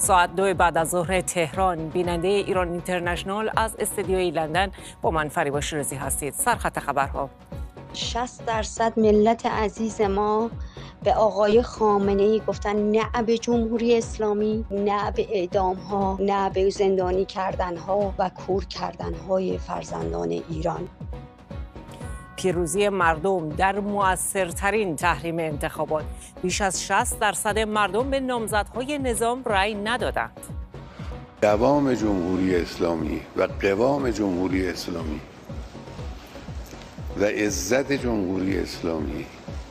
ساعت 2 بعد از ظهر تهران. بیننده ایران اینترنشنال از استدیوی لندن با من فریبا شیرازی هستید. سرخط خبرها: 60% ملت عزیز ما به آقای خامنه‌ای گفتن نه به جمهوری اسلامی، نه به اعدام ها، نه به زندانی کردن ها و کور کردن های فرزندان ایران. پیروزی مردم در مؤثرترین تحریم انتخابات. بیش از 60% مردم به نامزدهای نظام رأی ندادند. دوام جمهوری اسلامی و قوام جمهوری اسلامی و عزت جمهوری اسلامی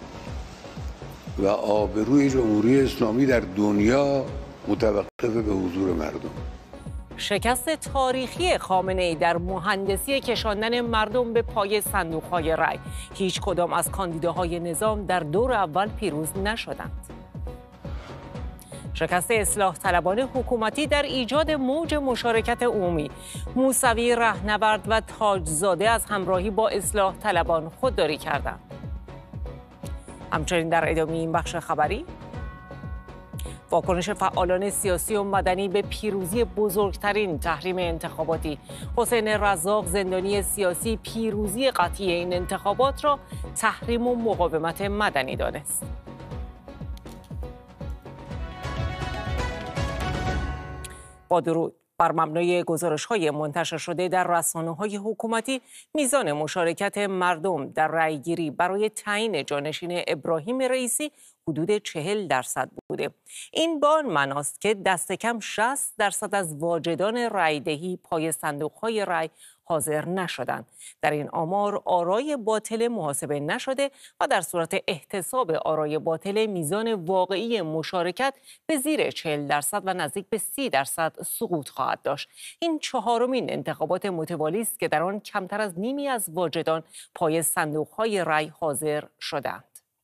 و آبروی جمهوری اسلامی در دنیا متوقف به حضور مردم. شکست تاریخی خامنه‌ای در مهندسی کشاندن مردم به پای صندوق‌های رای. هیچ کدام از کاندیداهای نظام در دور اول پیروز نشدند. شکست اصلاح طلبان حکومتی در ایجاد موج مشارکت عمومی. موسوی رهنورد و تاجزاده از همراهی با اصلاح طلبان خودداری کردند. همچنین در ادامه این بخش خبری، واکنش فعالان سیاسی و مدنی به پیروزی بزرگترین تحریم انتخاباتی. حسین رزاق، زندانی سیاسی، پیروزی قطعی این انتخابات را تحریم و مقاومت مدنی دانست. با درود. بر مبنای گزارش‌های منتشر شده در رسانه‌های حکومتی، میزان مشارکت مردم در رأیگیری برای تعیین جانشین ابراهیم رئیسی حدود 40% بوده. این به آن معناست که دست کم 60% از واجدان رأیدهی پای صندوق‌های رأی حاضر نشدند. در این آمار آرای باطل محاسبه نشده و در صورت احتساب آرای باطل میزان واقعی مشارکت به زیر 40% و نزدیک به 30% سقوط خواهد داشت. این چهارمین انتخابات متوالی است که در آن کمتر از نیمی از واجدان پای صندوق‌های رأی حاضر شدند.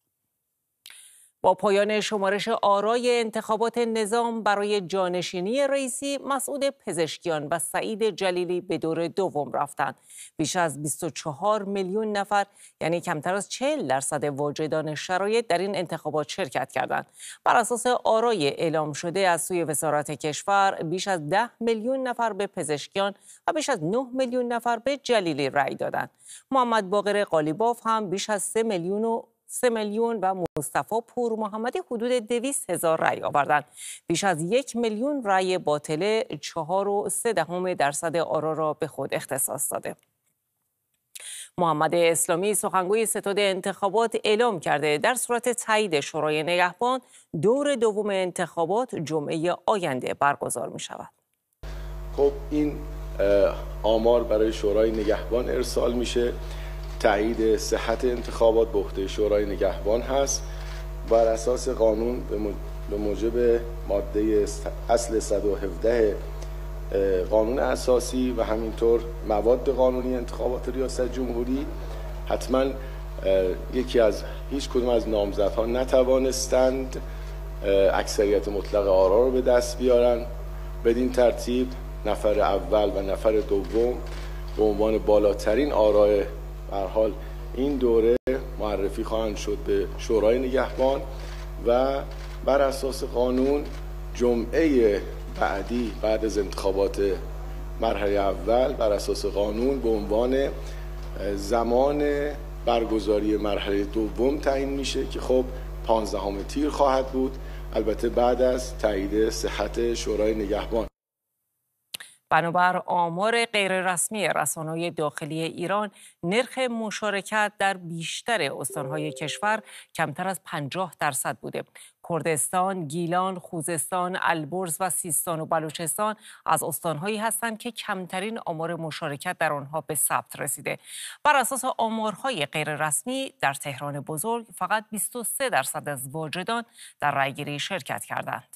با پایان شمارش آرای انتخابات نظام برای جانشینی رئیسی، مسعود پزشکیان و سعید جلیلی به دور دوم رفتند. بیش از 24 میلیون نفر، یعنی کمتر از 40% واجدان شرایط، در این انتخابات شرکت کردند. بر اساس آرای اعلام شده از سوی وزارت کشور، بیش از 10 میلیون نفر به پزشکیان و بیش از 9 میلیون نفر به جلیلی رأی دادند. محمد باقر قالیباف هم بیش از 3 میلیون و مصطفی پور محمدی حدود 200,000 رأی آوردند. بیش از 1 میلیون رأی باطله 4.3% آرا را به خود اختصاص داده. محمد اسلامی، سخنگوی ستاد انتخابات، اعلام کرده در صورت تایید شورای نگهبان، دور دوم انتخابات جمعه آینده برگزار می شود. خب این آمار برای شورای نگهبان ارسال میشه. تایید صحت انتخابات به عهده شورای نگهبان هست. بر اساس قانون به موجب ماده اصل 117 قانون اساسی و همینطور مواد قانونی انتخابات ریاست جمهوری، حتما هیچ کدوم از نامزدها نتوانستند اکثریت مطلق آرا رو به دست بیارن. بدین ترتیب نفر اول و نفر دوم به عنوان بالاترین آرای هر حال این دوره معرفی خواهند شد به شورای نگهبان و بر اساس قانون جمعه بعدی بعد از انتخابات مرحله اول بر اساس قانون به عنوان زمان برگزاری مرحله دوم تعیین میشه که خب 15 تیر خواهد بود، البته بعد از تایید صحت شورای نگهبان. بنابر آمار غیررسمی رسانه‌های داخلی ایران، نرخ مشارکت در بیشتر استان‌های کشور کمتر از 50% بوده. کردستان، گیلان، خوزستان، البرز و سیستان و بلوچستان از استان‌هایی هستند که کمترین آمار مشارکت در آنها به ثبت رسیده. بر اساس آمارهای غیررسمی، در تهران بزرگ فقط 23% از واجدان در رأیگیری شرکت کردند.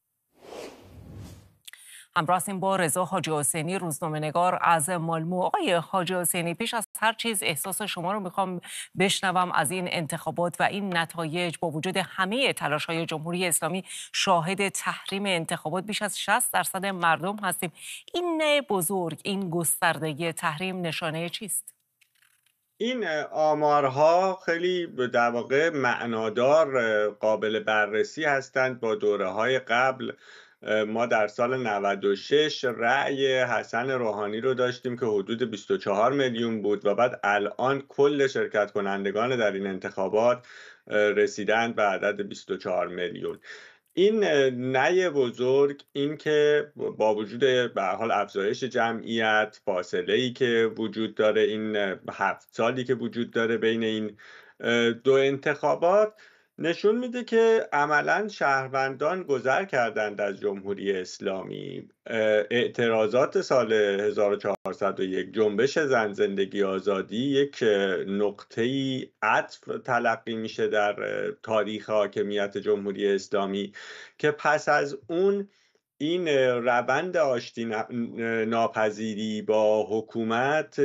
همراه هستیم با رضا حاجی حسینی، روزنامه‌نگار از مالمو. آقای حاجی حسینی، پیش از هر چیز احساس شما رو میخوام بشنوم از این انتخابات و این نتایج. با وجود همه تلاش‌های جمهوری اسلامی شاهد تحریم انتخابات بیش از 60% مردم هستیم. این نه بزرگ، این گستردگی تحریم نشانه چیست؟ این آمارها خیلی در واقع معنادار، قابل بررسی هستند با دوره‌های قبل ما در سال 96 رأی حسن روحانی رو داشتیم که حدود 24 میلیون بود و بعد الان کل شرکت کنندگان در این انتخابات رسیدند به عدد 24 میلیون. این نی بزرگ، این که با وجود به هر حال افزایش جمعیت، فاصله‌ای که وجود داره، این 7 سالی که وجود داره بین این دو انتخابات، نشون میده که عملاً شهروندان گذر کردند از جمهوری اسلامی. اعتراضات سال 1401، جنبش زن زندگی آزادی، یک نقطه‌ای عطف تلقی میشه در تاریخ حاکمیت جمهوری اسلامی که پس از اون این روند آشتی ناپذیری با حکومت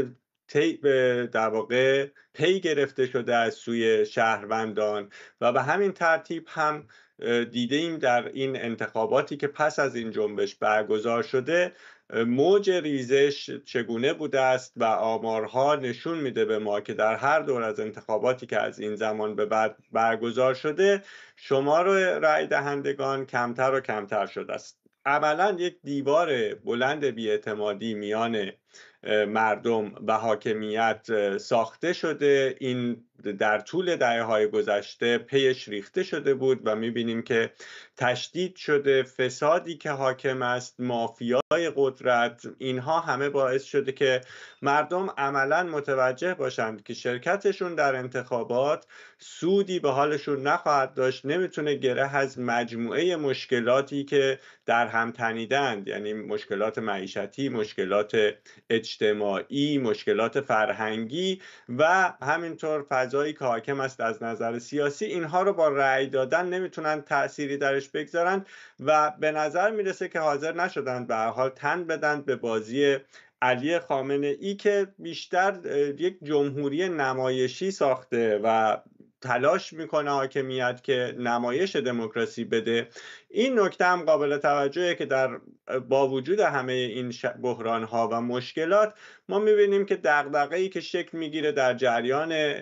در واقع پی گرفته شده از سوی شهروندان و به همین ترتیب هم دیده ایم در این انتخاباتی که پس از این جنبش برگزار شده موج ریزش چگونه بوده است و آمارها نشون میده به ما که در هر دور از انتخاباتی که از این زمان به بعد برگزار شده شمار رأی دهندگان کمتر و کمتر شده است. عملاً یک دیوار بلند بی‌اعتمادی میان مردم و حاکمیت ساخته شده. این در طول دهه‌های گذشته پیش ریخته شده بود و می‌بینیم که تشدید شده. فسادی که حاکم است، مافیای قدرت، اینها همه باعث شده که مردم عملاً متوجه باشند که شرکتشون در انتخابات سودی به حالشون نخواهد داشت، نمیتونه گره از مجموعه مشکلاتی که در هم تنیدند، یعنی مشکلات معیشتی، مشکلات اجتماعی، مشکلات فرهنگی و همینطور فضایی که حاکم است از نظر سیاسی، اینها رو با رأی دادن نمیتونن تأثیری درش بگذارن و به نظر میرسه که حاضر نشدن به هر حال تن بدن به بازی علی خامنه ای که بیشتر یک جمهوری نمایشی ساخته و تلاش میکنه حاکمیت که نمایش دموکراسی بده. این نکته هم قابل توجهه که با وجود همه این بحران‌ها و مشکلات ما می‌بینیم که دغدغه‌ای که شکل میگیره در جریان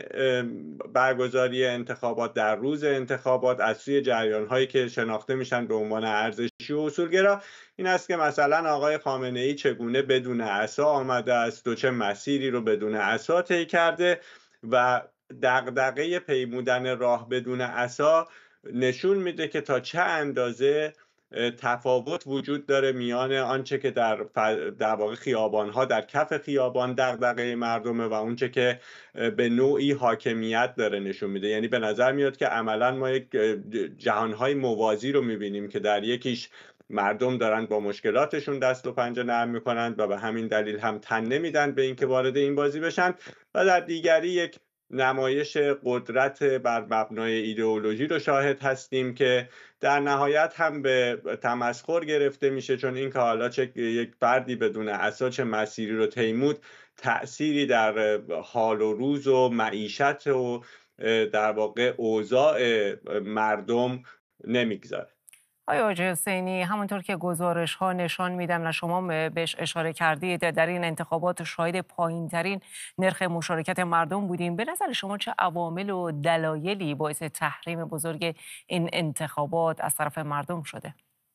برگزاری انتخابات، در روز انتخابات از سوی جریان‌هایی که شناخته میشن به عنوان ارزشی و اصولگرا، این است که مثلا آقای خامنه‌ای چگونه بدون عصا آمده است و چه مسیری رو بدون عصا طی کرده و دغدغه پیمودن راه بدون عصا نشون میده که تا چه اندازه تفاوت وجود داره میان آنچه که در واقع خیابان‌ها، در کف خیابان دغدغه مردمه و اونچه که به نوعی حاکمیت داره نشون میده. یعنی به نظر میاد که عملاً ما یک جهان‌های موازی رو میبینیم که در یکیش مردم دارن با مشکلاتشون دست و پنجه نرم میکنند و به همین دلیل هم تن نمیدن به اینکه وارد این بازی بشن و در دیگری یک نمایش قدرت بر مبنای ایدئولوژی رو شاهد هستیم که در نهایت هم به تمسخر گرفته میشه، چون این که حالا چه یک فردی بدون عصا چه مسیری رو طیمود تأثیری در حال و روز و معیشت و در واقع اوضاع مردم نمیگذاره. آقای حاجی حسینی، همونطور که گزارش ها نشان میدن و شما بهش اشاره کردید، در این انتخابات شاهد پایین ترین نرخ مشارکت مردم بودیم. به نظر شما چه عوامل و دلایلی باعث تحریم بزرگ این انتخابات از طرف مردم شده؟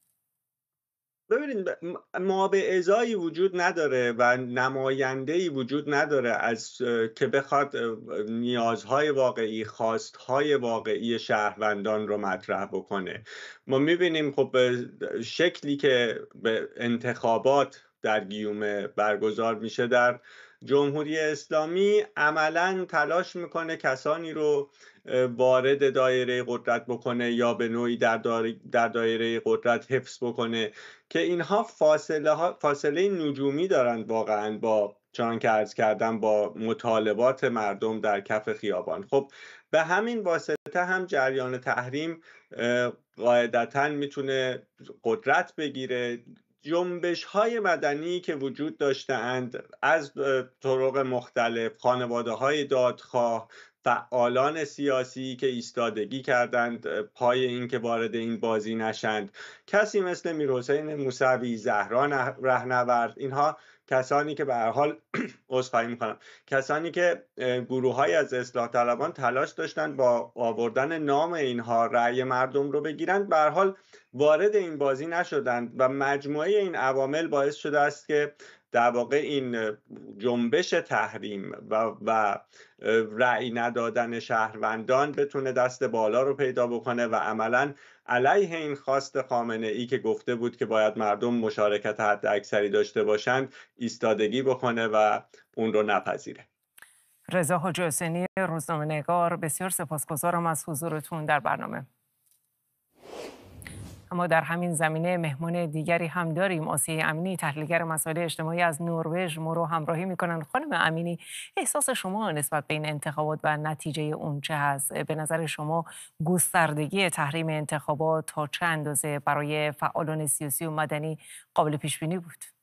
ببینید، ما به ازایی وجود نداره و نماینده‌ای وجود نداره از که بخواد نیازهای واقعی، خواستهای واقعی شهروندان رو مطرح بکنه. ما می‌بینیم خب شکلی که به انتخابات در گیومه برگزار میشه در جمهوری اسلامی، عملاً تلاش میکنه کسانی رو وارد دایره قدرت بکنه یا به نوعی در دایره قدرت حفظ بکنه که اینها فاصله نجومی دارند واقعاً با چنان که عرض کردم با مطالبات مردم در کف خیابان. خب به همین واسطه هم جریان تحریم قاعدتاً میتونه قدرت بگیره. جنبش‌های مدنی که وجود داشته‌اند از طرق مختلف، خانواده‌های دادخواه، فعالان سیاسی که ایستادگی کردند پای این که وارد این بازی نشند، کسی مثل میرحسین موسوی، زهرا رهنورد، اینها کسانی که به هر حال عذرخواهی میکنم، کسانی که گروه‌های از اصلاح طلبان تلاش داشتند با آوردن نام اینها رأی مردم رو بگیرند، به هر حال وارد این بازی نشدند و مجموعه این عوامل باعث شده است که در واقع این جنبش تحریم و رأی ندادن شهروندان بتونه دست بالا رو پیدا بکنه و عملاً علیه این خواست خامنه ای که گفته بود که باید مردم مشارکت حد اکثری داشته باشند ایستادگی بکنه و اون رو نپذیره. رضا حاجی حسینی، روزنامه‌نگار، بسیار سپاسگزارم از حضورتون در برنامه. اما در همین زمینه مهمان دیگری هم داریم. آسیه امینی، تحلیلگر مسائل اجتماعی از نروژ، ما رو همراهی میکنن. خانم امینی، احساس شما نسبت به این انتخابات و نتیجه اون چه هست؟ به نظر شما گستردگی تحریم انتخابات تا چه اندازه برای فعالان سیاسی و مدنی قابل پیش بینی بود؟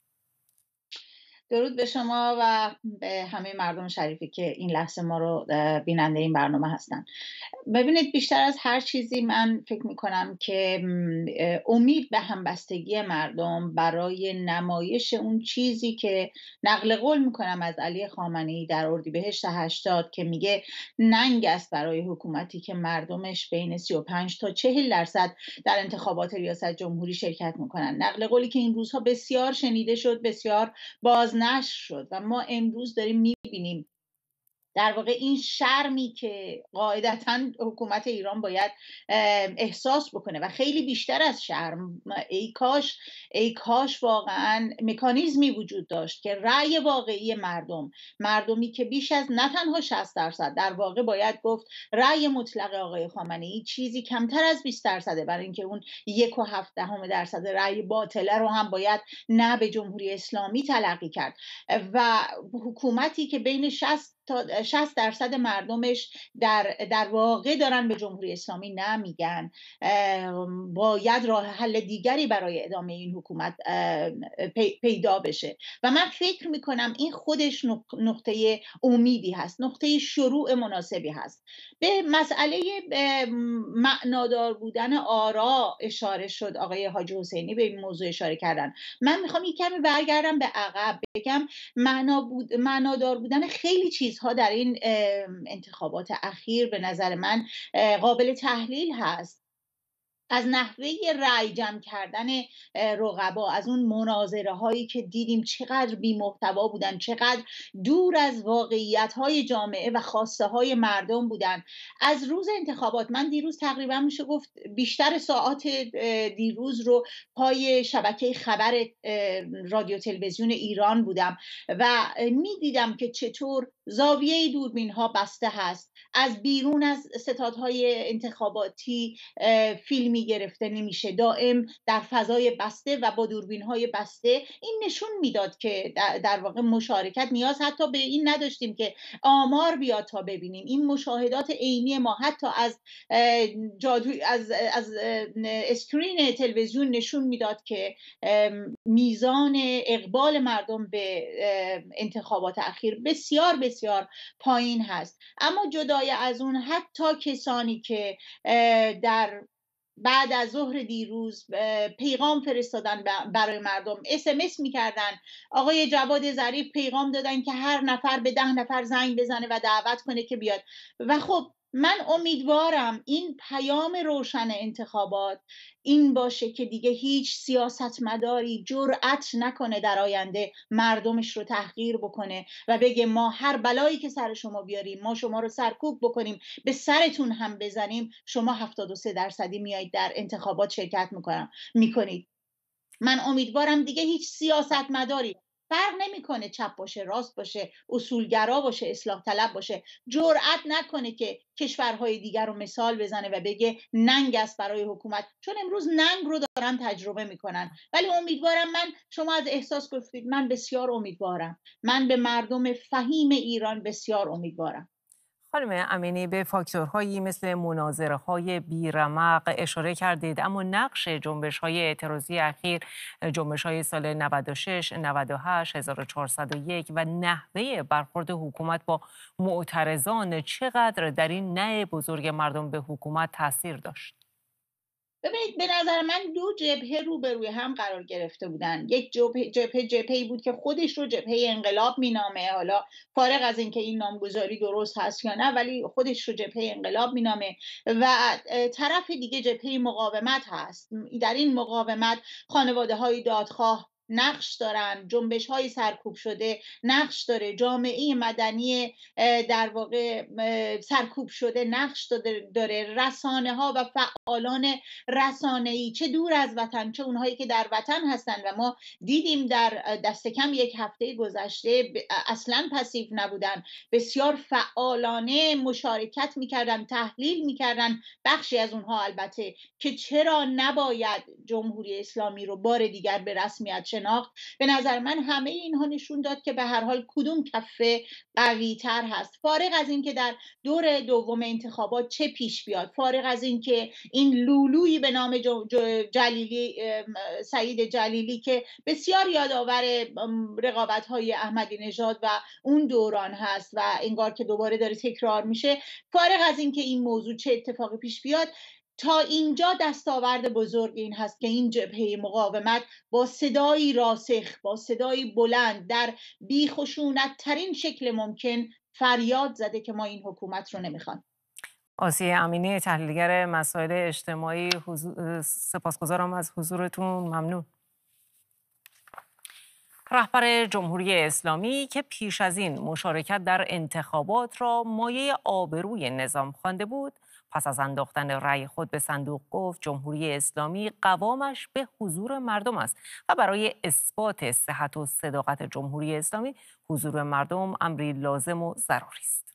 درود به شما و به همه مردم شریفی که این لحظه ما رو بیننده این برنامه هستن. ببینید، بیشتر از هر چیزی من فکر میکنم که امید به همبستگی مردم برای نمایش اون چیزی که نقل قول میکنم از علی خامنه‌ای در اردیبهشت 80 که میگه ننگ است برای حکومتی که مردمش بین 35 تا 40% در انتخابات ریاست جمهوری شرکت میکنن. نقل قولی که این روزها بسیار شنیده شد، بسیار بازنشر شد و ما امروز داریم میبینیم در واقع این شرمی که قاعدتاً حکومت ایران باید احساس بکنه و خیلی بیشتر از شرم، ای کاش واقعاً مکانیزمی وجود داشت که رأی واقعی مردمی که بیش از نه تنها 60%، در واقع باید گفت رأی مطلق آقای خامنه‌ای چیزی کمتر از 20%، برای اینکه اون 1.7% رأی باطله رو هم باید نه به جمهوری اسلامی تلقی کرد و حکومتی که بین 60% مردمش در واقع دارن به جمهوری اسلامی نمیگن، باید راه حل دیگری برای ادامه این حکومت پیدا بشه و من فکر میکنم این خودش نقطه امیدی هست، نقطه شروع مناسبی هست. به مسئله معنادار بودن آرا اشاره شد، آقای حاجی حسینی به این موضوع اشاره کردن. من میخوام یک کمی برگردم به عقب، بگم معنادار بودن خیلی چیزها در این انتخابات اخیر به نظر من قابل تحلیل هست. از نحوه رأی جمع کردن رقبا، از اون مناظره هایی که دیدیم چقدر بی محتوا بودن، چقدر دور از واقعیت های جامعه و خواسته های مردم بودن. از روز انتخابات، من دیروز تقریبا میشه گفت بیشتر ساعات دیروز رو پای شبکه خبر رادیو تلویزیون ایران بودم و میدیدم که چطور زاویه دوربین ها بسته هست، از بیرون از ستادهای انتخاباتی فیلمی گرفته نمیشه، دائم در فضای بسته و با دوربین های بسته. این نشون میداد که در واقع مشارکت، نیاز حتی به این نداشتیم که آمار بیاد تا ببینیم. این مشاهدات عینی ما حتی از اسکرین تلویزیون نشون میداد که میزان اقبال مردم به انتخابات اخیر بسیار بسیار پایین هست. اما جدای از اون، حتی کسانی که در بعد از ظهر دیروز پیغام فرستادن برای مردم، SMS میکردن، آقای جواد ظریف پیغام دادن که هر نفر به 10 نفر زنگ بزنه و دعوت کنه که بیاد. و خب من امیدوارم این پیام روشن انتخابات این باشه که دیگه هیچ سیاستمداری جرأت نکنه در آینده مردمش رو تحقیر بکنه و بگه ما هر بلایی که سر شما بیاریم، ما شما رو سرکوب بکنیم، به سرتون هم بزنیم، شما 73% میایید در انتخابات شرکت میکنید. من امیدوارم دیگه هیچ سیاستمداری، فرق نمیکنه چپ باشه، راست باشه، اصولگرا باشه، اصلاح طلب باشه، جرأت نکنه که کشورهای دیگر رو مثال بزنه و بگه ننگ است برای حکومت، چون امروز ننگ رو دارن تجربه میکنن. ولی امیدوارم، شما از احساس گفتید، من بسیار امیدوارم، من به مردم فهیم ایران بسیار امیدوارم. خانم امینی، به فاکتورهایی مثل مناظره‌های بیرمق اشاره کردید، اما نقش جنبش‌های اعتراضی اخیر، جنبش‌های سال 96، 98، 1401 و نحوه برخورد حکومت با معترضان چقدر در این نع بزرگ مردم به حکومت تاثیر داشت؟ ببینید، به نظر من دو جبهه روبروی هم قرار گرفته بودن. یک جبهه‌ای بود که خودش رو جبهه انقلاب مینامه، حالا فارغ از اینکه این نامگذاری درست هست یا نه، ولی خودش رو جبهه انقلاب مینامه، و طرف دیگه جبهه مقاومت هست. در این مقاومت خانواده‌های دادخواه نقش دارن، جنبش‌های سرکوب شده نقش داره، جامعه مدنی در واقع سرکوب شده نقش داره، رسانه‌ها و فعالان رسانه‌ای، چه دور از وطن چه اونهایی که در وطن هستن. و ما دیدیم در دست کم یک هفته گذشته اصلاً پسیو نبودن، بسیار فعالانه مشارکت میکردن، تحلیل میکردن، بخشی از اونها البته، که چرا نباید جمهوری اسلامی رو بار دیگر به رسمیت شناخت. به نظر من همه اینها نشون داد که به هر حال کدوم کفه قوی تر هست، فارغ از اینکه در دور دوم انتخابات چه پیش بیاد، فارغ از اینکه این لولویی به نام جلیلی، سعید جلیلی، که بسیار یادآور رقابت‌های احمدی نژاد و اون دوران هست و انگار که دوباره داره تکرار میشه، فارغ از اینکه این موضوع چه اتفاقی پیش بیاد، تا اینجا دستاورد بزرگ این هست که این جبهه مقاومت با صدایی راسخ، با صدایی بلند، در بیخشونت ترین شکل ممکن فریاد زده که ما این حکومت رو نمیخوام. آسیه امینی، تحلیلگر مسائل اجتماعی، سپاسگزارم از حضورتون. ممنون. رهبر جمهوری اسلامی که پیش از این مشارکت در انتخابات را مایه آبروی نظام خوانده بود، پس از انداختن رأی خود به صندوق گفت جمهوری اسلامی قوامش به حضور مردم است و برای اثبات صحت و صداقت جمهوری اسلامی حضور مردم امری لازم و ضروری است.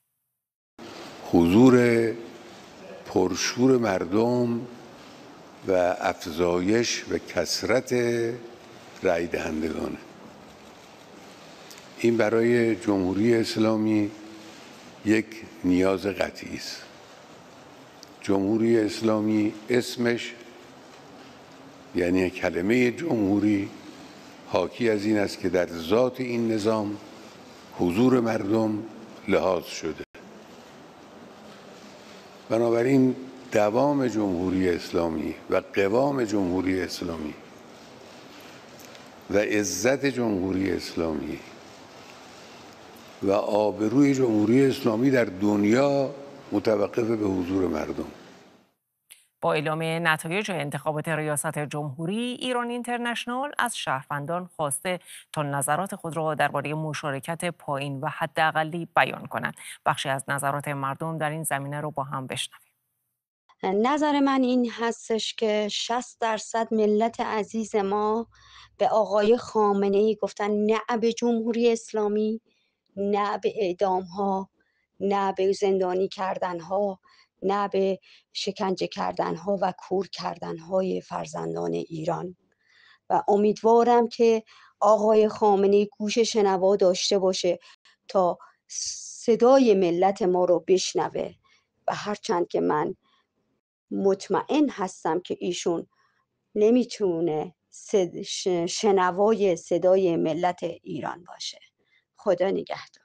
حضور پرشور مردم و افزایش و کثرت رأی دهندگان، این برای جمهوری اسلامی یک نیاز قطعی است. جمهوری اسلامی اسمش، یعنی کلمه جمهوری، حاکی از این است که در ذات این نظام حضور مردم لحاظ شده. بنابراین دوام جمهوری اسلامی و قوام جمهوری اسلامی و عزت جمهوری اسلامی و آبروی جمهوری اسلامی در دنیا متوقف به حضور مردم. با اعلام نتایج انتخابات ریاست جمهوری، ایران اینترنشنال از شهروندان خواسته تا نظرات خود را درباره مشارکت پایین و حداقلی بیان کنند. بخشی از نظرات مردم در این زمینه رو با هم بشنویم. نظر من این هستش که 60% ملت عزیز ما به آقای خامنه‌ای گفتن نه به جمهوری اسلامی، نه به اعدام ها، نه به زندانی کردن ها، نه به شکنجه کردن ها و کور کردن های فرزندان ایران. و امیدوارم که آقای خامنه‌ای گوش شنوا داشته باشه تا صدای ملت ما رو بشنوه، و هرچند که من مطمئن هستم که ایشون نمیتونه شنوای صدای ملت ایران باشه. خدا نگهدار.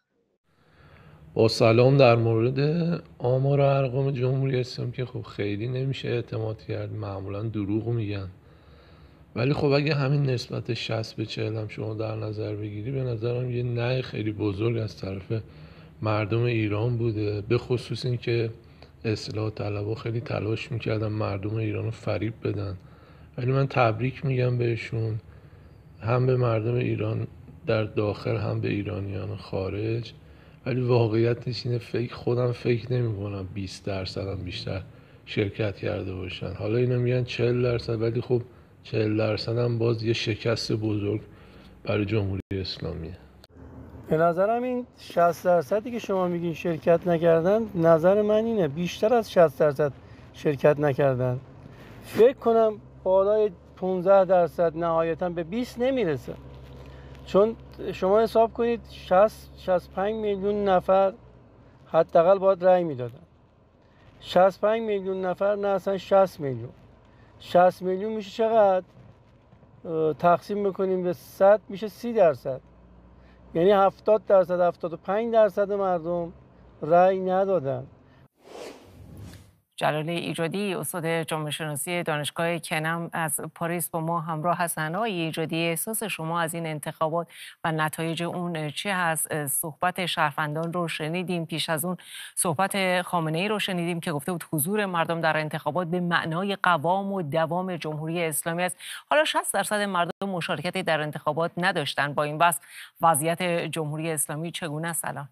با سلام. در مورد آمار و ارقام جمهوری اسلامی که خب خیلی نمیشه اعتماد کرد، معمولا دروغ میگن، ولی خب اگه همین نسبت 60 به 40 هم شما در نظر بگیری، به نظرم یه نه خیلی بزرگ از طرف مردم ایران بوده. به خصوص این که اصلاح طلبها خیلی تلاش میکردن مردم ایران رو فریب بدن، ولی من تبریک میگم بهشون، هم به مردم ایران در داخل هم به ایرانیان خارج. ولی واقعیتش اینه، خودم فکر نمی کنم 20% هم بیشتر شرکت کرده باشن. حالا اینا میگن 40%، ولی خب 40% هم باز یه شکست بزرگ برای جمهوری اسلامیه. به نظرم این 60% که شما میگین شرکت نکردن، نظر من اینه بیشتر از 60% شرکت نکردن. فکر کنم بالای 15% نهایتا به 20 نمیرسه، چون شما حساب کنید 60-65 میلیون نفر حداقل باید رأی میدادن. 65 میلیون نفر نه اصلا 60 میلیون. 60 میلیون میشه چقدر؟ تقسیم بکنیم به 100 میشه 30%. یعنی 70%، 75% مردم رأی ندادن. جلال ایجادی استاد جامعه شناسی دانشگاه کنم از پاریس با ما همراه هستند. آقای ایجادی، احساس شما از این انتخابات و نتایج اون چه هست؟ صحبت شهروندان رو شنیدیم، پیش از اون صحبت خامنه‌ای رو شنیدیم که گفته بود حضور مردم در انتخابات به معنای قوام و دوام جمهوری اسلامی است. حالا 60% مردم مشارکتی در انتخابات نداشتن. با این بحث وضعیت جمهوری اسلامی چگونه است الان؟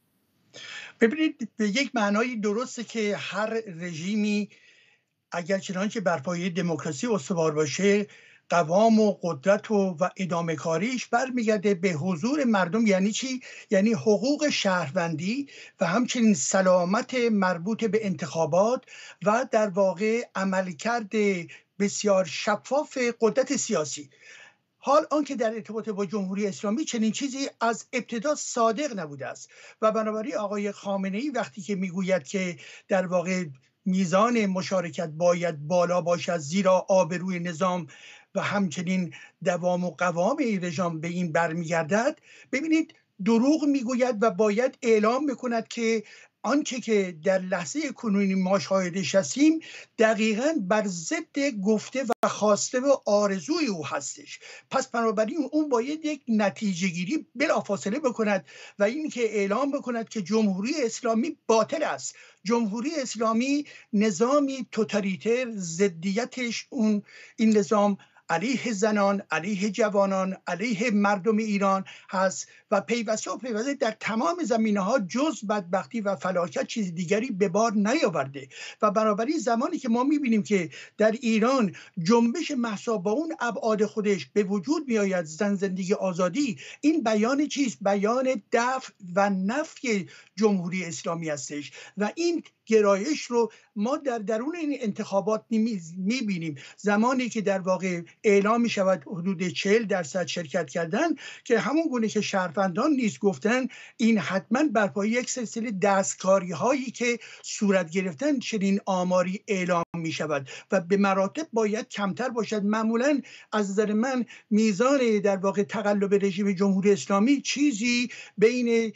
ببینید، به یک معنای درسته که هر رژیمی اگر چنانچه بر پایه دموکراسی استوار باشه، قوام و قدرت و ادامه کاریش برمیگرده به حضور مردم. یعنی چی؟ یعنی حقوق شهروندی و همچنین سلامت مربوط به انتخابات و در واقع عملکرد بسیار شفاف قدرت سیاسی. حال آنکه در ارتباط با جمهوری اسلامی چنین چیزی از ابتدا صادق نبوده است و بنابراین آقای خامنه‌ای وقتی که میگوید که در واقع میزان مشارکت باید بالا باشد زیرا آبروی نظام و همچنین دوام و قوام این رژیم به این برمیگردد، ببینید دروغ میگوید و باید اعلام بکند که آنچه که در لحظه کنونی ما شاهدش هستیم دقیقاً بر ضد گفته و خواسته و آرزوی او هستش. پس بنابراین اون باید یک نتیجه گیری بلافاصله بکند و این که اعلام بکند که جمهوری اسلامی باطل است. جمهوری اسلامی نظامی توتالیتر، ضدیتش این نظام علیه زنان، علیه جوانان، علیه مردم ایران هست و پیوسته در تمام زمینه‌ها جز بدبختی و فلاکت چیز دیگری به بار نیاورده و بنابراین زمانی که ما می‌بینیم که در ایران جنبش مهسا با اون ابعاد خودش به وجود میآید، زن زندگی آزادی، این بیان چیست؟ بیان دفع و نفی جمهوری اسلامی هستش و این گرایش رو ما در درون این انتخابات می‌بینیم. زمانی که در واقع اعلام می شود حدود 40% شرکت کردن که همون گونه که شهروندان نیز گفتن این حتما بر پایه یک سلسله دستکاری هایی که صورت گرفتن چنین آماری اعلام می شود و به مراتب باید کمتر باشد. معمولا از نظر من میزان در واقع تقلب رژیم جمهوری اسلامی چیزی بین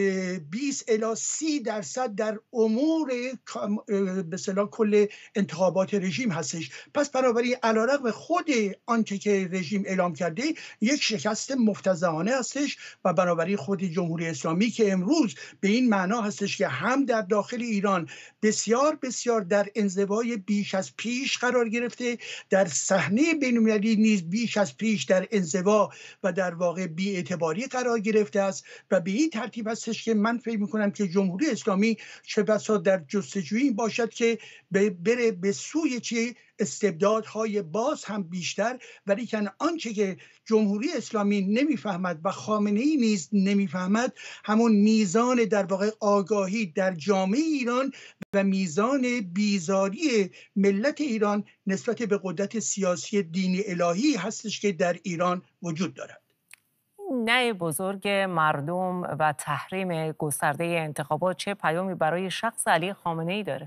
20 الی 30% در امور به اصطلاح کل انتخابات رژیم هستش. پس بنابراین علیرغم خود آنچه که رژیم اعلام کرده یک شکست مفتضحانه هستش و بنابراین خود جمهوری اسلامی که امروز به این معنا هستش که هم در داخل ایران بسیار بسیار در انزوای بیش از پیش قرار گرفته، در صحنه بین‌المللی نیز بیش از پیش در انزوا و در واقع بی‌اعتباری قرار گرفته است و به این ترتیب هستش که من فکر می‌کنم که جمهوری اسلامی چه بسا در جستجویی باشد که بره به سوی چه استبدادهای باز هم بیشتر، ولیکن آنچه که جمهوری اسلامی نمیفهمد و خامنه‌ای نیز نمیفهمد همون میزان در واقع آگاهی در جامعه ایران و میزان بیزاری ملت ایران نسبت به قدرت سیاسی دینی الهی هستش که در ایران وجود دارد. نه بزرگ مردم و تحریم گسترده انتخابات چه پیامی برای شخص علی خامنه‌ای داره؟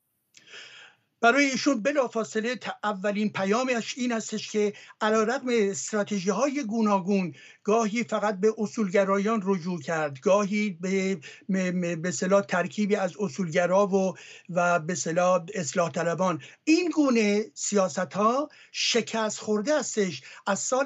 برای ایشون بلافاصله اولین پیامش این هستش که علیرغم استراتژی‌های گوناگون گاهی فقط به اصولگرایان رجوع کرد، گاهی به اصطلاح ترکیبی از اصولگرا و به اصطلاح اصلاح طلبان، این گونه سیاست‌ها شکست خورده استش. از سال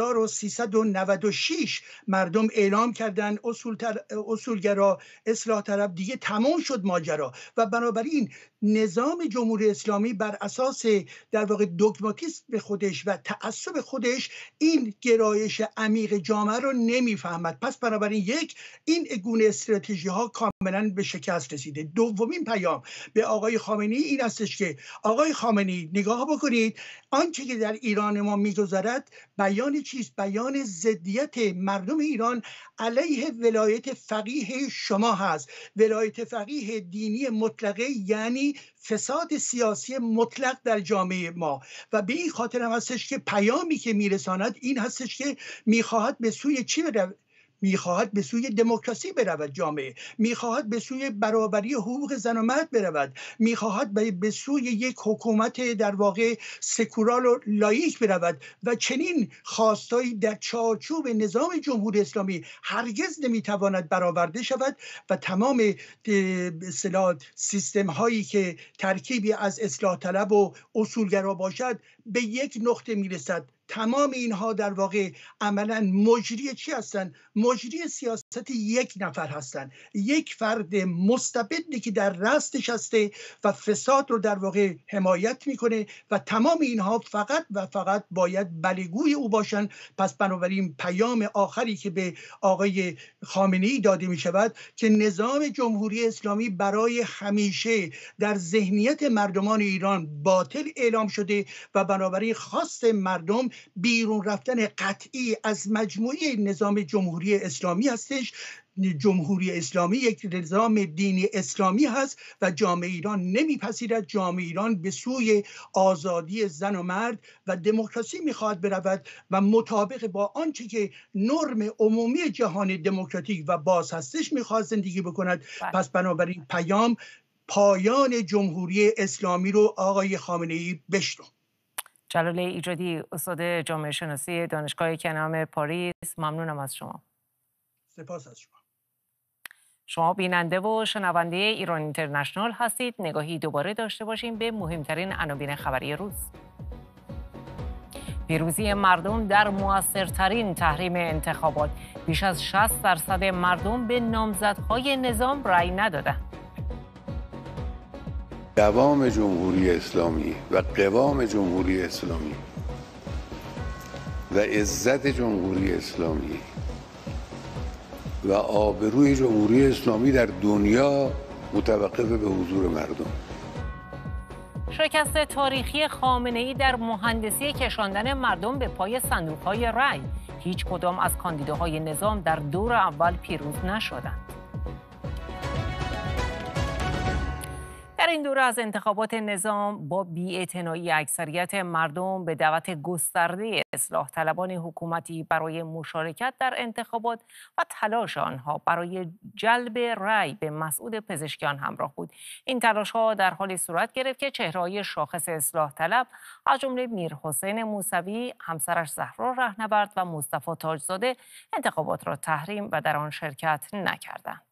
1396 مردم اعلام کردن اصولگرا، اصلاح طلب، دیگه تمام شد ماجرا و بنابراین نظام جمهوری اسلامی بر اساس در واقع دوگماتیسم خودش و تعصب خودش این گرایش عمیق جامعه رو نمیفهمد. پس بنابراین این گونه استراتژی ها کاملا به شکست رسیده. دومین پیام به آقای خامنه‌ای این استش که آقای خامنه‌ای نگاه بکنید آنچه که در ایران ما میگذرد بیان چیست؟ بیان ضدیت مردم ایران علیه ولایت فقیه شما هست. ولایت فقیه دینی مطلقه یعنی فساد سیاسی مطلق در جامعه ما و به این خاطر هم هستش که پیامی که میرساند این هستش که میخواهد به سوی چی بره؟ میخواهد به سوی دموکراسی برود، جامعه میخواهد به سوی برابری حقوق زن و مرد برود، میخواهد به سوی یک حکومت در واقع سکولار و لاییک برود و چنین خواستایی در چارچوب نظام جمهوری اسلامی هرگز نمیتواند برآورده شود و تمام سیستم هایی که ترکیبی از اصلاح طلب و اصولگرا باشد به یک نقطه میرسد. تمام اینها در واقع عملا مجری چی هستند؟ مجری سیاست یک نفر هستند، یک فرد مستبدی که در رأس نشسته و فساد رو در واقع حمایت میکنه و تمام اینها فقط و فقط باید بلگوی او باشند. پس بنابراین پیام آخری که به آقای خامنه‌ای داده می شود که نظام جمهوری اسلامی برای همیشه در ذهنیت مردمان ایران باطل اعلام شده و بنابراین خواست مردم بیرون رفتن قطعی از مجموعه نظام جمهوری اسلامی هستش. جمهوری اسلامی یک نظام دینی اسلامی هست و جامعه ایران نمیپذیرد. جامعه ایران به سوی آزادی زن و مرد و دموکراسی میخواد برود و مطابق با آنچه که نرم عمومی جهان دموکراتیک و باز هستش میخواد زندگی بکند. پس بنابراین پیام پایان جمهوری اسلامی رو آقای خامنه‌ای بشنو. جلال ایجادی، استاد جامعه شناسی دانشگاه کنام پاریس، ممنونم از شما. سپاس از شما. شما بیننده و شنونده ایران اینترنشنال هستید. نگاهی دوباره داشته باشیم به مهمترین عناوین خبری روز. پیروزی مردم در موثرترین تحریم انتخابات. بیش از 60% مردم به نامزدهای نظام رأی ندادند. دوام جمهوری اسلامی و قوام جمهوری اسلامی و عزت جمهوری اسلامی و آبروی جمهوری اسلامی در دنیا متوقف به حضور مردم. شکست تاریخی خامنه‌ای در مهندسی کشاندن مردم به پای صندوق‌های رأی. هیچ کدام از کاندیداهای نظام در دور اول پیروز نشدند. در این دوره از انتخابات نظام با بی‌اعتنایی اکثریت مردم به دعوت گسترده اصلاح طلبان حکومتی برای مشارکت در انتخابات و تلاش آنها برای جلب رأی به مسعود پزشکیان همراه بود. این تلاش‌ها در حالی صورت گرفت که چهره‌های شاخص اصلاح طلب از جمله میرحسین موسوی، همسرش زهرا رهنورد و مصطفی تاجزاده انتخابات را تحریم و در آن شرکت نکردند.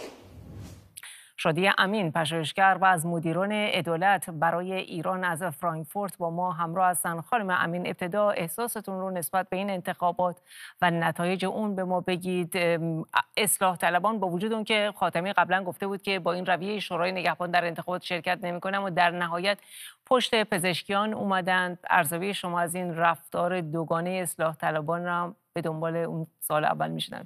شادی امین، پژوهشگر و از مدیران عدالت برای ایران از فرانکفورت با ما همراه هستند. خانم امین، ابتدا احساستون رو نسبت به این انتخابات و نتایج اون به ما بگید. اصلاح طلبان با وجود اون که خاتمی قبلا گفته بود که با این رویه شورای نگهبان در انتخابات شرکت نمی‌کنه و در نهایت پشت پزشکیان اومدند، ارزیابی شما از این رفتار دوگانه اصلاح طلبان را به دنبال اون سال اول می‌شدن؟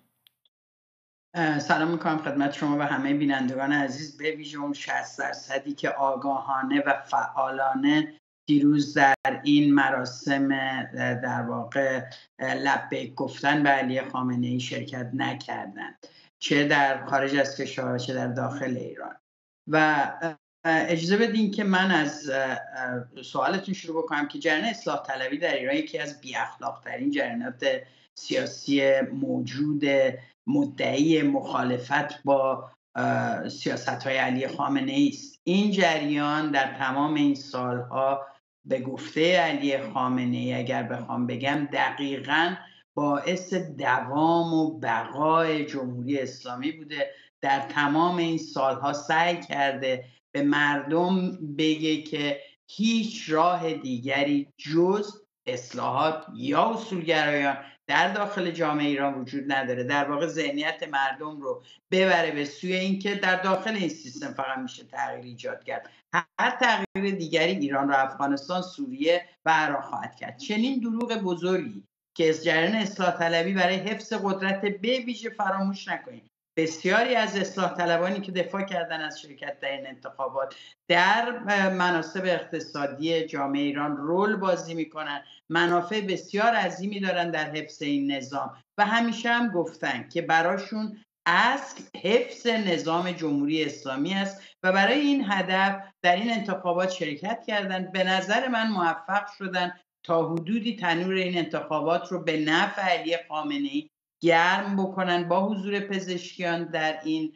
سلام میکنم خدمت شما و همه بینندگان عزیز، به ویژه اون 60% که آگاهانه و فعالانه دیروز در این مراسم در واقع لبیک گفتن به علی خامنه‌ای شرکت نکردند، چه در خارج از کشور چه در داخل ایران. و اجازه بدین که من از سوالتون شروع بکنم که جریان اصلاح طلبی در ایران یکی از بی اخلاق ترین جریانات سیاسی موجود، مدعی مخالفت با سیاست‌های علی خامنه‌ای است. این جریان در تمام این سالها به گفته علی خامنه‌ای اگر بخوام بگم دقیقاً باعث دوام و بقای جمهوری اسلامی بوده. در تمام این سالها سعی کرده به مردم بگه که هیچ راه دیگری جز اصلاحات یا اصولگرایان در داخل جامعه ایران وجود نداره. در واقع ذهنیت مردم رو ببره به سوی این که در داخل این سیستم فقط میشه تغییر ایجاد کرد. هر تغییر دیگری ایران رو افغانستان، سوریه و عراق خواهد کرد. چنین دروغ بزرگی که از جریان اصلاح طلبی برای حفظ قدرت به ویژه فراموش نکنید. بسیاری از اصلاح طلبانی که دفاع کردن از شرکت در این انتخابات در مناصب اقتصادی جامعه ایران رول بازی میکنن، منافع بسیار عظیمی دارن در حفظ این نظام و همیشه هم گفتن که براشون اصل حفظ نظام جمهوری اسلامی است و برای این هدف در این انتخابات شرکت کردن. به نظر من موفق شدن تا حدودی تنور این انتخابات رو به نفع علی خامنه‌ای گرم بکنن با حضور پزشکیان در این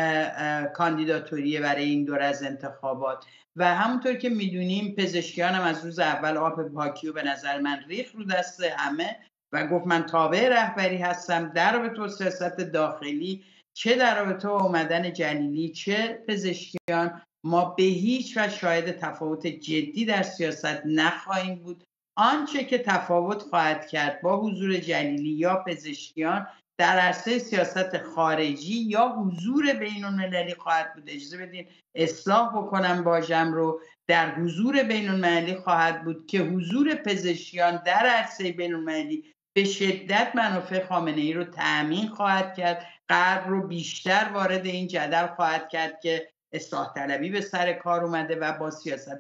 کاندیداتوری برای این دور از انتخابات. و همونطور که میدونیم پزشکیان هم از روز اول آب پاکی و به نظر من ریخ رو دست همه و گفت من تابع رهبری هستم در رابطه با سیاست داخلی، چه در رابطه با اومدن جلیلی چه پزشکیان. ما به هیچ وجه شاهد تفاوت جدی در سیاست نخواهیم بود. آنچه که تفاوت خواهد کرد با حضور جلیلی یا پزشکیان در عرصه سیاست خارجی یا حضور بین المللی خواهد بود. اجازه بدین اصلاح بکنم واژم رو، در حضور بین المللی خواهد بود که حضور پزشکیان در عرصه بین المللی به شدت منافع خامنه‌ای رو تأمین خواهد کرد، غرب رو بیشتر وارد این جدل خواهد کرد که اصلاح طلبی به سر کار اومده و با سیاست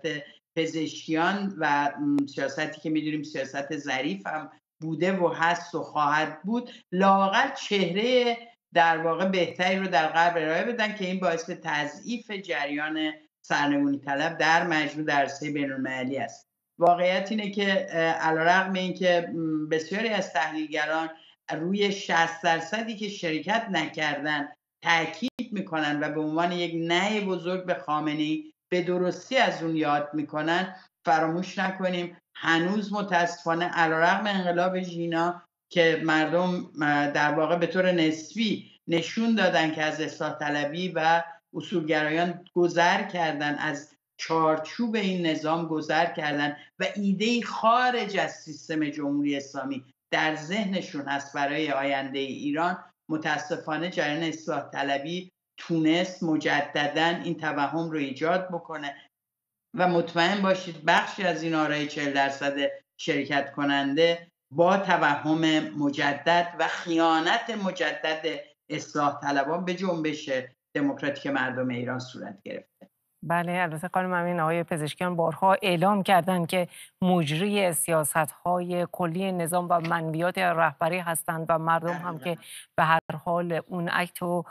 پزشکیان و سیاستی که میدونیم سیاست ظریف هم بوده و هست و خواهد بود، لااقل چهره در واقع بهتری رو در غرب ارائه بدن که این باعث تضعیف جریان سرنگونی طلب در مجموع در عرصه بین‌المللی است. واقعیت اینه که علیرغم اینکه بسیاری از تحلیلگران روی 60% که شرکت نکردن تاکید میکنن و به عنوان یک نهی بزرگ به خامنه‌ای به درستی از اون یاد میکنن، فراموش نکنیم هنوز متاسفانه علیرغم انقلاب ژینا که مردم در واقع به طور نسبی نشون دادن که از اصلاح طلبی و اصولگرایان گذر کردن، از چارچوب این نظام گذر کردن و ایده‌ای خارج از سیستم جمهوری اسلامی در ذهنشون هست برای آینده ایران، متاسفانه جریان اصلاح طلبی تونست مجدداً این توهم رو ایجاد بکنه و مطمئن باشید بخشی از این آرای 40% شرکت کننده با توهم مجدد و خیانت مجدد اصلاح طلبان به جنبش دموکراتیک مردم ایران صورت گرفته. بله، البته خانم امین، آقای پزشکیان بارها اعلام کردند که مجری سیاست‌های کلی نظام و منویات رهبری هستند و مردم هم که به هر حال اون اکت و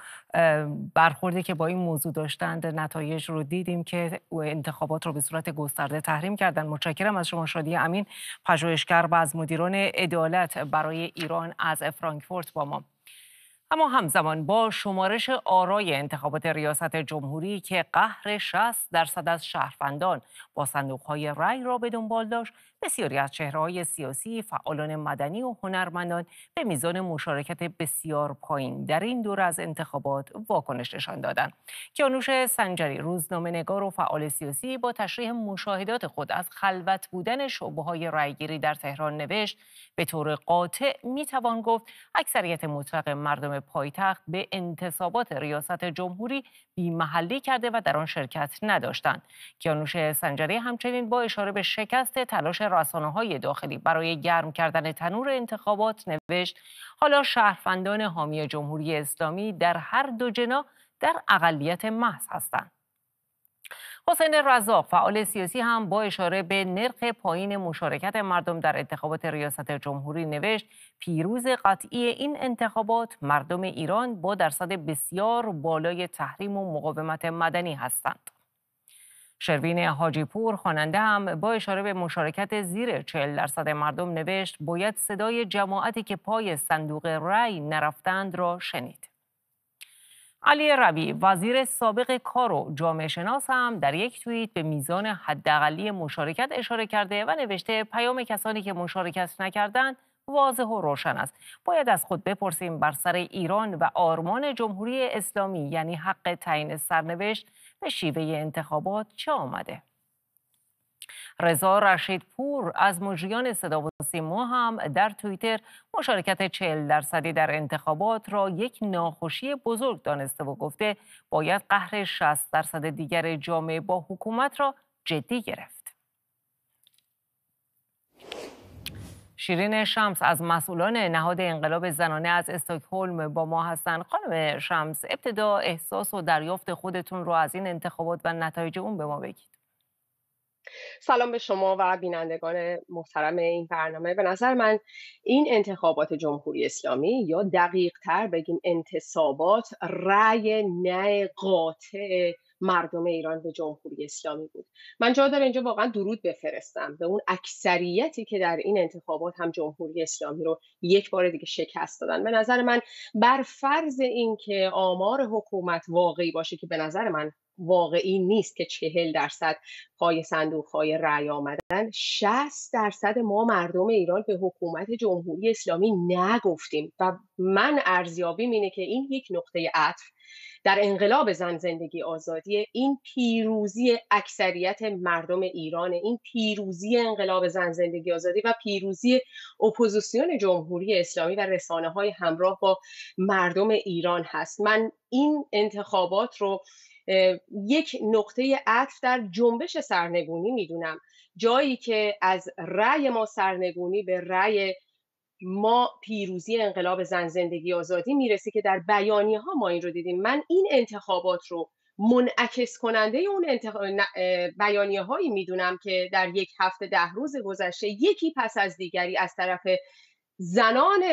برخوردی که با این موضوع داشتند نتایج رو دیدیم که انتخابات رو به صورت گسترده تحریم کردند. متشکرم از شما شادی امین، پژوهشگر و از مدیران عدالت برای ایران از فرانکفورت با ما. اما همزمان با شمارش آرای انتخابات ریاست جمهوری که قهر 60% از شهروندان با صندوق‌های رأی را به دنبال داشت، بسیاری از چهره‌های سیاسی، فعالان مدنی و هنرمندان به میزان مشارکت بسیار پایین در این دوره از انتخابات واکنش نشان دادند. کیانوش سنجری، روزنامه‌نگار و فعال سیاسی، با تشریح مشاهدات خود از خلوت بودن شعبه‌های رأیگیری در تهران نوشت: به طور قاطع میتوان گفت اکثریت مطلق مردم پایتخت به انتصابات ریاست جمهوری بی‌محلی کرده و در آن شرکت نداشتند. کیانوش سنجری همچنین با اشاره به شکست تلاش رسانه‌های داخلی برای گرم کردن تنور انتخابات نوشت: حالا شهروندان حامی جمهوری اسلامی در هر دو جناح در اقلیت محض هستند. حسین رزاق، فعال سیاسی، هم با اشاره به نرخ پایین مشارکت مردم در انتخابات ریاست جمهوری نوشت: پیروز قطعی این انتخابات مردم ایران با درصد بسیار بالای تحریم و مقاومت مدنی هستند. شروین حاجی پور، خواننده، هم با اشاره به مشارکت زیر 40% مردم نوشت: باید صدای جماعتی که پای صندوق رأی نرفتند را شنید. علی ربیع، وزیر سابق کار و جامعه شناس، هم در یک توییت به میزان حداقلی مشارکت اشاره کرده و نوشته: پیام کسانی که مشارکت نکردند واضح و روشن است. باید از خود بپرسیم بر سر ایران و آرمان جمهوری اسلامی، یعنی حق تعیین سرنوشت، به شیوه انتخابات چه آمده؟ رضا رشیدپور از مجریان صدا و سیما هم در توییتر مشارکت 40% در انتخابات را یک ناخوشی بزرگ دانسته و گفته باید قهر 60% دیگر جامعه با حکومت را جدی گرفت. شیرین شمس از مسئولان نهاد انقلاب زنانه از استکهلم با ما هستند. خانم شمس، ابتدا احساس و دریافت خودتون رو از این انتخابات و نتایج اون به ما بگید. سلام به شما و بینندگان محترم این برنامه. به نظر من این انتخابات جمهوری اسلامی، یا دقیق تر بگیم انتصابات، رأی نه قاطع مردم ایران به جمهوری اسلامی بود. من جا داره اینجا واقعا درود بفرستم به اون اکثریتی که در این انتخابات هم جمهوری اسلامی رو یک بار دیگه شکست دادن. به نظر من بر فرض این که آمار حکومت واقعی باشه، که به نظر من واقعی نیست که 40% پای صندوق‌های رأی آمدن، 60% ما مردم ایران به حکومت جمهوری اسلامی نگفتیم و من ارزیابیم اینه که این یک نقطه عطف در انقلاب زن زندگی آزادی، این پیروزی اکثریت مردم ایران، این پیروزی انقلاب زن زندگی آزادی و پیروزی اپوزیسیون جمهوری اسلامی و رسانه‌های همراه با مردم ایران هست. من این انتخابات رو یک نقطه عطف در جنبش سرنگونی میدونم، جایی که از رأی ما سرنگونی به رأی ما پیروزی انقلاب زن زندگی آزادی میرسه که در بیانیه ها ما این رو دیدیم. من این انتخابات رو منعکس کننده اون بیانیه هایی میدونم که در یک هفته 10 روز گذشته یکی پس از دیگری از طرف زنان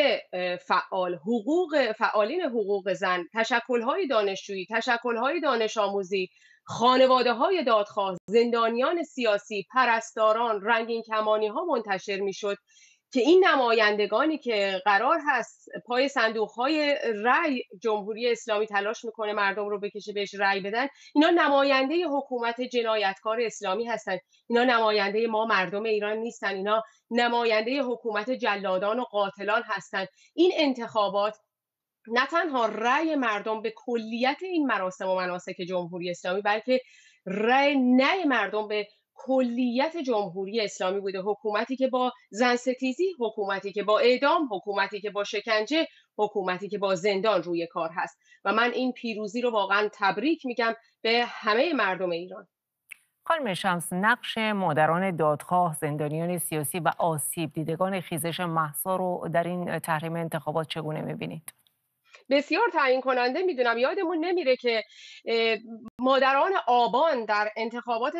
فعالین حقوق زن، تشکل‌های دانشجویی، تشکل‌های دانش آموزی، خانواده‌های دادخواه، زندانیان سیاسی، پرستاران، رنگین کمانی‌ها منتشر می‌شد که این نمایندگانی که قرار هست پای صندوق‌های رأی جمهوری اسلامی تلاش میکنه مردم رو بکشه بهش رأی بدن، اینا نماینده حکومت جنایتکار اسلامی هستن، اینا نماینده ما مردم ایران نیستن، اینا نماینده حکومت جلادان و قاتلان هستن. این انتخابات نه تنها رأی مردم به کلیت این مراسم و مناسک جمهوری اسلامی، بلکه رأی نه مردم به کلیت جمهوری اسلامی بوده. حکومتی که با زنستیزی، حکومتی که با اعدام، حکومتی که با شکنجه، حکومتی که با زندان روی کار هست و من این پیروزی رو واقعا تبریک میگم به همه مردم ایران. خانم شمس، نقش مادران دادخواه، زندانیان سیاسی و آسیب دیدگان خیزش مهسا رو در این تحریم انتخابات چگونه میبینید؟ بسیار تعیین کننده میدونم. یادمون نمیره که مادران آبان در انتخابات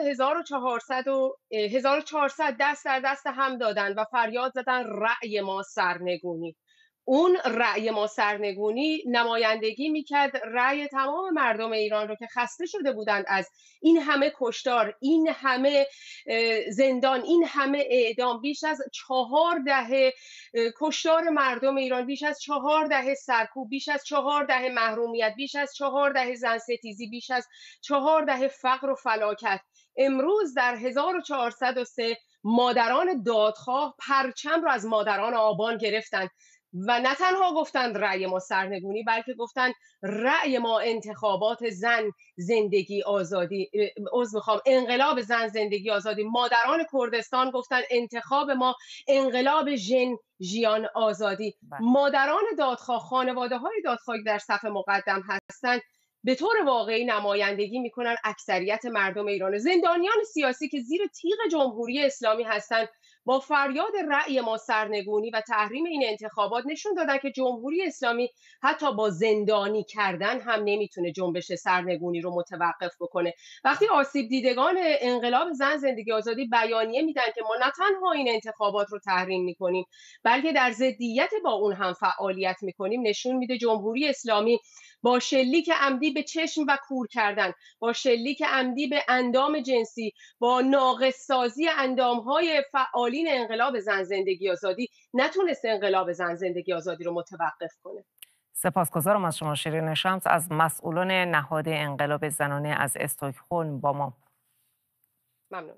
1400 دست در دست هم دادن و فریاد زدن رأی ما سرنگونی. اون رأی ما سرنگونی نمایندگی میکرد رأی تمام مردم ایران رو که خسته شده بودند از این همه کشتار، این همه زندان، این همه اعدام، بیش از 4 دهه کشتار مردم ایران، بیش از 4 دهه سرکوب، بیش از 4 دهه محرومیت، بیش از 4 دهه زنستیزی، بیش از 4 دهه فقر و فلاکت. امروز در 1403 مادران دادخواه پرچم رو از مادران آبان گرفتن و نه تنها گفتند رأی ما سرنگونی، بلکه گفتند رأی ما انتخابات زن زندگی آزادی، انقلاب زن زندگی آزادی. مادران کردستان گفتند انتخاب ما انقلاب ژن ژیان آزادی. مادران دادخواه، خانواده های دادخواهی در صف مقدم هستند، به طور واقعی نمایندگی میکنن اکثریت مردم ایران. زندانیان سیاسی که زیر تیغ جمهوری اسلامی هستند با فریاد رأی ما سرنگونی و تحریم این انتخابات نشون دادن که جمهوری اسلامی حتی با زندانی کردن هم نمیتونه جنبش سرنگونی رو متوقف بکنه. وقتی آسیب دیدگان انقلاب زن زندگی آزادی بیانیه میدن که ما نه تنها این انتخابات رو تحریم میکنیم، بلکه در ضدیت با اون هم فعالیت میکنیم، نشون میده جمهوری اسلامی با شلیک عمدی به چشم و کور کردن، با شلیک عمدی به اندام جنسی، با ناقص‌سازی اندام‌های فعالین انقلاب زن زندگی آزادی نتونست انقلاب زن زندگی آزادی رو متوقف کنه. سپاسگزارم از شما شیرین شمس، از مسئولان نهاد انقلاب زنانه از استکهلم با ما. ممنون.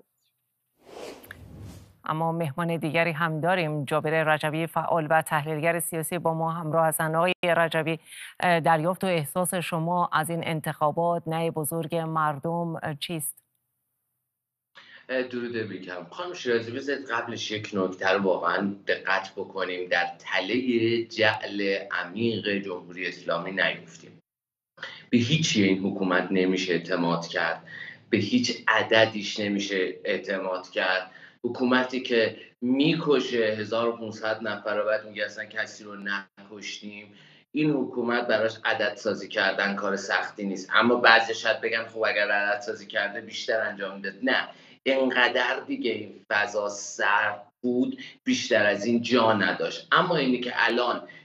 اما مهمان دیگری هم داریم. جابر رجبی، فعال و تحلیلگر سیاسی، با ما همراه هستند. آقای رجبی، دریافت و احساس شما از این انتخابات نه بزرگ مردم چیست؟ درود بگم. خانم شیرازی، بذارید قبلش یک نکته رو واقعا دقت بکنیم، در تله جعل عمیق جمهوری اسلامی نیفتیم. به هیچ این حکومت نمیشه اعتماد کرد، به هیچ عددیش نمیشه اعتماد کرد. حکومتی که میکشه 1500 نفر رو بعد میگه اصلا کسی رو نکشتیم، این حکومت براش عدد سازی کردن کار سختی نیست. اما بعضی شاید بگن خب اگر عدد سازی کرده بیشتر انجام میداد. نه، اینقدر دیگه این فضا سرد بود، بیشتر از این جا نداشت. اما اینی که الان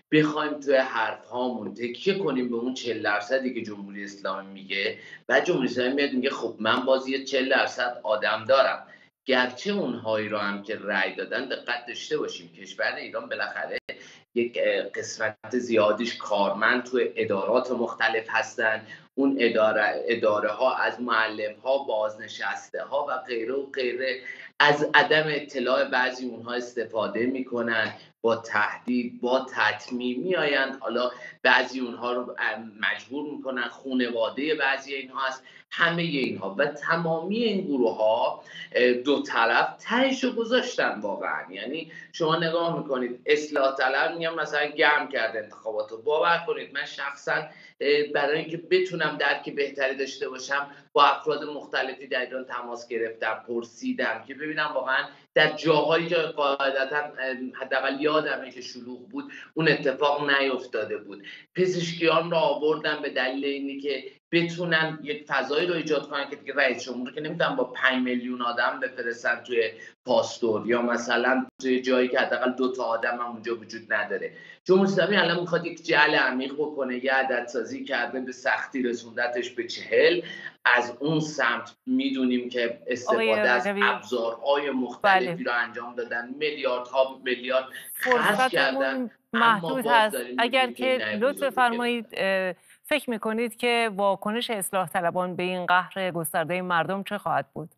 بخوایم توی حرف هامون تکیه کنیم به اون 40% که جمهوری اسلامی میگه، بعد جمهوری اسلامی میاد میگه خب من باز یه 40% آدم دارم. گرچه اونهایی رو هم که رأی دادن دقت داشته باشیم، کشور ایران بالاخره یک قسمت زیادیش کارمند تو ادارات مختلف هستن. اون اداره ها از معلم ها، بازنشسته ها و غیره و غیره از عدم اطلاع بعضی اونها استفاده میکنن، با تهدید، با تطمیع میآیند، حالا بعضی اونها رو مجبور میکنن، خانواده بعضی اینها هست. همه اینها و تمامی این گروه ها دو طرف تهش رو گذاشتن واقعا. یعنی شما نگاه میکنید اصلاح طلب میگم مثلا گرم کرده انتخابات رو، باور کنید من شخصا برای اینکه بتونم درک بهتری داشته باشم با افراد مختلفی در ایران تماس گرفتم، پرسیدم که ببینم واقعا در جاهایی که قاعدتا حداقل یادمه که شلوغ بود اون اتفاق نیفتاده بود. پزشکیان را آوردن به دلیل اینی که بتونن یک فضایی رو ایجاد کنن که دیگه رئیس جمهور که نمیتونن با 5 میلیون آدم بفرستن توی پاستور یا مثلا توی جایی که حداقل 2 تا آدم هم اونجا وجود نداره. جمهوری اسلامی الان میخواد یک جعل عمیق بکنه، یه عددسازی کرده، به سختی رسوندتش به 40. از اون سمت میدونیم که استفاده از ابزارهای مختلفی رو انجام دادن، میلیاردها میلیارد خرج کردن. محدود هست. اگر که لطف فرمایید فکر میکنید که واکنش اصلاح طلبان به این قهر گسترده مردم چه خواهد بود؟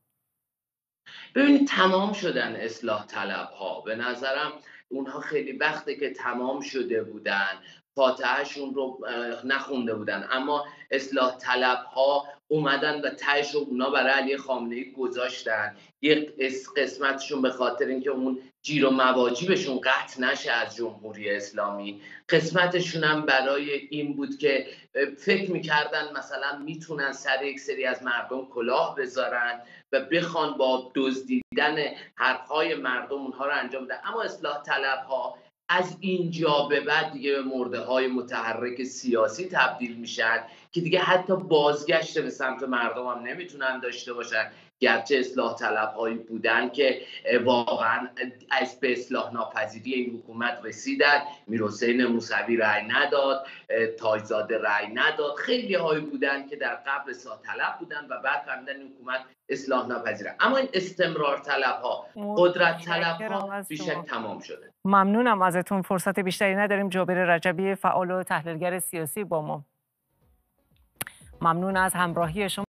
ببینید تمام شدن اصلاح طلب ها، به نظرم اونها خیلی وقته که تمام شده بودن، فاتحهشون رو نخونده بودن، اما اصلاح طلب ها اومدن و تهش رو اونا برای علی خامنه‌ای گذاشتن. یک قسمتشون به خاطر اینکه اون جیر و مواجیبشون قطع نشه از جمهوری اسلامی، قسمتشون هم برای این بود که فکر میکردن مثلا میتونن سر یک سری از مردم کلاه بذارن و بخوان با دزدیدن حرفهای مردم اونها رو انجام بدن. اما اصلاح طلب ها از اینجا به بعد دیگه به مرده های متحرک سیاسی تبدیل میشن که دیگه حتی بازگشت به سمت مردم هم نمیتونن داشته باشن. گرچه اصلاح طلب هایی بودن که واقعا از به اصلاح ناپذیری این حکومت رسیدن. میرحسین موسوی رأی نداد، تاجزاده رأی نداد، خیلی هایی بودن که در قبل اصلاح طلب بودن و بعد فهمیدن این حکومت اصلاح ناپذیره. اما این استمرار طلب ها، قدرت طلب ها بیشک تمام شده. ممنونم ازتون. فرصت بیشتری نداریم. جابر رجبی، فعال و تحلیلگر سیاسی با ما. ممنون از همراهی شما.